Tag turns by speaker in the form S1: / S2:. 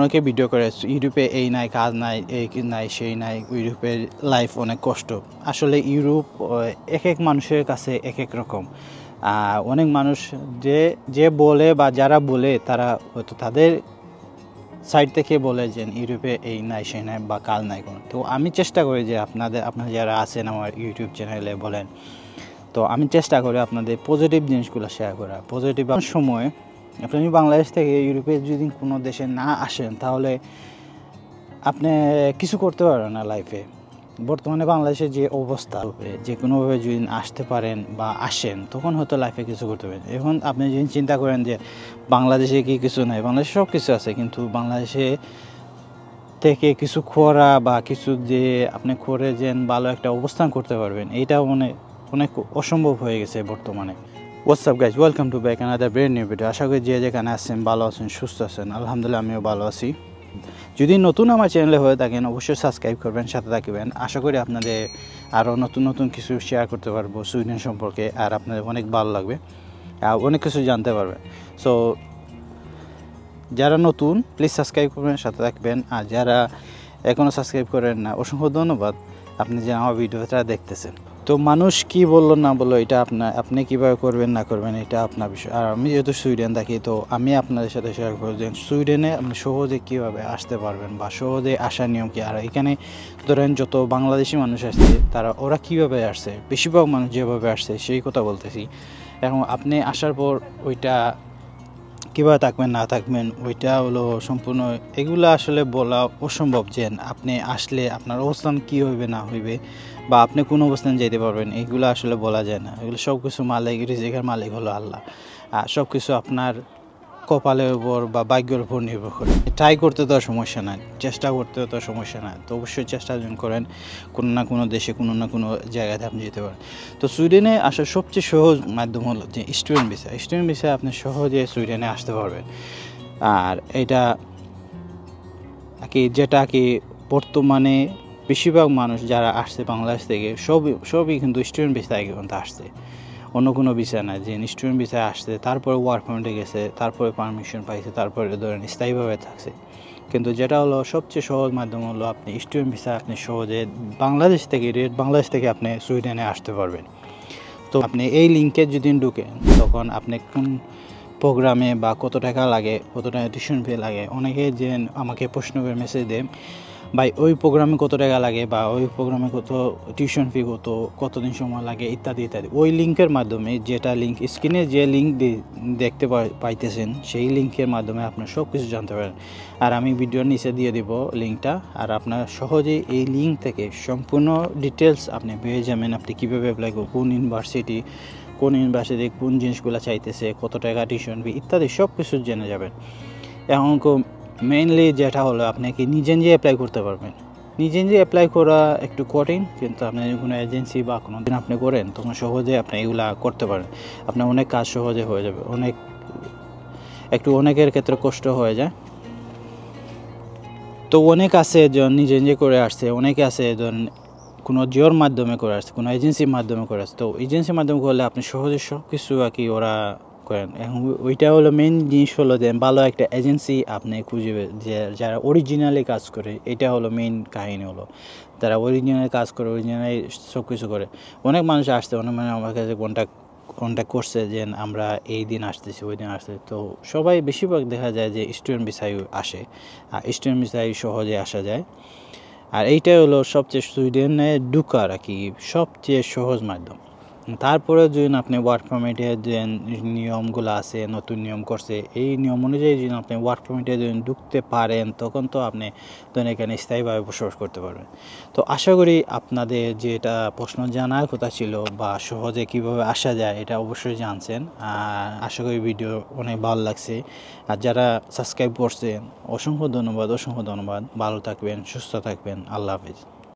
S1: অনেকে ভিডিও করে ইউরোপে এই নাই, কাজ নাই, এই নাই, সেই নাই, ইউরোপের লাইফ অনেক কষ্ট। আসলে ইউরোপ এক এক মানুষের কাছে এক এক রকম। অনেক মানুষ যে বলে বা যারা বলে তারা হয়তো তাদের সাইড থেকে বলে যে ইউরোপে এই নাই, সেই নাই বা কাজ নাই কোনো। তো আমি চেষ্টা করি যে আপনারা যারা আছেন আমার ইউটিউব চ্যানেলে বলেন, তো আমি চেষ্টা করি আপনাদের পজিটিভ জিনিসগুলো শেয়ার করা। পজিটিভ সময় আপনি বাংলাদেশ থেকে ইউরোপে যদি কোনো দেশে না আসেন তাহলে আপনি কিছু করতে পারবেন না লাইফে। বর্তমানে বাংলাদেশের যে অবস্থা, যে কোনোভাবে যদি আসতে পারেন বা আসেন তখন হয়তো লাইফে কিছু করতে পারেন। এখন আপনি যদি চিন্তা করেন যে বাংলাদেশে কি কিছু নাই, বাংলাদেশে সব কিছু আছে, কিন্তু বাংলাদেশে থেকে কিছু করা বা কিছু যে আপনি করে যেন ভালো একটা অবস্থান করতে পারবেন, এইটাও অনেক অসম্ভব হয়ে গেছে বর্তমানে। What's up guys, welcome to back another brand new video. আশা করি যে যেখানে আছেন ভালো আছেন, সুস্থ আছেন। আলহামদুলিল্লাহ আমিও ভালো আছি। যদি নতুন আমার চ্যানেলে হয়ে থাকেন অবশ্যই সাবস্ক্রাইব করবেন, সাথে থাকবেন। আশা করি আপনাদের আরও নতুন কিছু শেয়ার করতে পারবো সুইডেন সম্পর্কে, আর আপনাদের অনেক ভালো লাগবে, অনেক কিছু জানতে পারবেন। সো যারা নতুন প্লিজ সাবস্ক্রাইব করবেন, সাথে থাকবেন। আর যারা এখনও সাবস্ক্রাইব করেন না, অসংখ্য ধন্যবাদ আপনি যে আমার ভিডিওটা দেখতেছেন। তো মানুষ কি বললো না বললো এটা আপনি কীভাবে করবেন না করবেন এটা আপনার বিষয়। আর আমি যেহেতু সুইডেন থাকি, তো আমি আপনাদের সাথে শেয়ার করব যে সুইডেনে আপনি সহজে কীভাবে আসতে পারবেন বা সহজে আসার নিয়ম কী। আর এখানে ধরেন যত বাংলাদেশি মানুষ আসছে ওরা কীভাবে আসছে, বেশিরভাগ মানুষ যেভাবে আসছে সেই কথা বলতেছি। এখন আপনি আসার পর ওইটা কীভাবে থাকবেন না থাকবেন ওইটা হলো সম্পূর্ণ, এগুলো আসলে বলা অসম্ভব যে আপনি আসলে আপনার অবস্থান কী হইবে না হইবে বা আপনি কোন অবস্থান যেতে পারবেন, এগুলো আসলে বলা যায় না। এগুলো সব কিছু মালিক, রিজিকের মালিক হলো আল্লাহ। আর সব কিছু আপনার কপালের উপর বা ভাগ্যের উপর নির্ভর করে। ট্রাই করতে তো সমস্যা নাই, চেষ্টা করতে তো সমস্যা নাই। তো অবশ্যই চেষ্টা যখন করেন কোনো না কোনো দেশে কোনো না কোনো জায়গাতে আপনি যেতে পারেন। তো সুইডেনে আসার সবচেয়ে সহজ মাধ্যম হলো যে স্টুডেন্ট ভিসা। স্টুডেন্ট ভিসায় আপনি সহজে সুইডেনে আসতে পারবেন। আর এটা যেটা বর্তমানে বেশিরভাগ মানুষ যারা আসছে বাংলাদেশ থেকে সবই কিন্তু স্টুডেন্ট ভিসায় কিন্তু আসছে, অন্য কোনো ভিসা নাই। যে স্টুডেন্ট ভিসায় আসছে, তারপরে ওয়ার্ক পারমিটে গেছে, তারপরে পারমিশন পাইছে, তারপরে ধরেন স্থায়ীভাবে থাকছে। কিন্তু যেটা হলো সবচেয়ে সহজ মাধ্যম হলো আপনি স্টুডেন্ট ভিসা আপনি সহজে বাংলাদেশ থেকে আপনি সুইডেনে আসতে পারবেন। তো আপনি এই লিঙ্কে যদি ঢুকেন তখন আপনি কোন প্রোগ্রামে বা কত টাকা লাগে, কত টাকা টিউশন ফি লাগে, অনেকে যে আমাকে প্রশ্ন করে মেসেজ দেয় ভাই ওই প্রোগ্রামে কত টাকা লাগে বা ওই প্রোগ্রামে কত টিউশন ফি কতদিন সময় লাগে ইত্যাদি ইত্যাদি। ওই লিঙ্কের মাধ্যমে, যেটা লিঙ্ক স্ক্রিনে যে লিঙ্ক দেখতে পাইতেছেন সেই লিঙ্কের মাধ্যমে আপনার সব কিছু জানতে পারেন। আর আমি ভিডিওর নিচে দিয়ে দিব লিঙ্কটা, আর আপনার সহজেই এই লিঙ্ক থেকে সম্পূর্ণ ডিটেলস আপনি পেয়ে যাবেন। আপনি কীভাবে অ্যাপ্লাই করবেন, কোন ইউনিভার্সিটি কোন জিনিসগুলো চাইতেছে, কত টাকা টিউশন ফি ইত্যাদি সব কিছু জেনে যাবেন। এখন মেইনলি যেটা হলো আপনি নিজে অ্যাপ্লাই করতে পারবেন। নিজে অ্যাপ্লাই করা একটু কঠিন, কিন্তু আপনি কোনো এজেন্সি বা কোনো দিন আপনি করেন তখন সহজে আপনি এগুলা করতে পারেন। আপনার অনেক কাজ সহজে হয়ে যাবে। অনেকের ক্ষেত্রে কষ্ট হয়ে যায়। তো অনেক আছে নিজে করে আসছে, অনেকে আছে কোনো জিওর মাধ্যমে করে আসছে, কোনো এজেন্সির মাধ্যমে করে আসছে। তো এজেন্সির মাধ্যমে করলে আপনি সহজে সব কিছু ওরা করেন। এখন ওইটা হলো মেন জিনিস হলো যে ভালো একটা এজেন্সি আপনি খুঁজবে যে যারা অরিজিনালি কাজ করে। এটা হলো মেইন কাহিনী হলো তারা অরিজিনালি কাজ করে, অরিজিনালি সব কিছু করে। অনেক মানুষ আসছে, অনেক মানুষ আমার কাছে কন্ট্যাক্ট করছে যে আমরা এই দিন আসতেছি ওই দিন আসতেছি। তো সবাই বেশিরভাগ দেখা যায় যে স্টুডেন্ট ভিসায় আসে, আর স্টুডেন্ট ভিসায় সহজে আসা যায়। আর এইটাই হলো সবচেয়ে সুইডেনে ঢুকার সবচেয়ে সহজ মাধ্যম। তারপরে যদি আপনি ওয়ার্ক পারমিটের যে নিয়মগুলো আছে, নতুন নিয়ম করছে, এই নিয়ম অনুযায়ী যদি আপনি ওয়ার্ক পারমিটে যদি ঢুকতে পারেন তখন তো আপনি এখানে স্থায়ীভাবে বসবাস করতে পারবেন। তো আশা করি আপনাদের যেটা প্রশ্ন জানার কথা ছিল বা সহজে কিভাবে আসা যায় এটা অবশ্যই জানছেন। আশা করি ভিডিও অনেক ভালো লাগছে। আর যারা সাবস্ক্রাইব করছেন অসংখ্য ধন্যবাদ। ভালো থাকবেন, সুস্থ থাকবেন। আল্লাহ হাফিজ।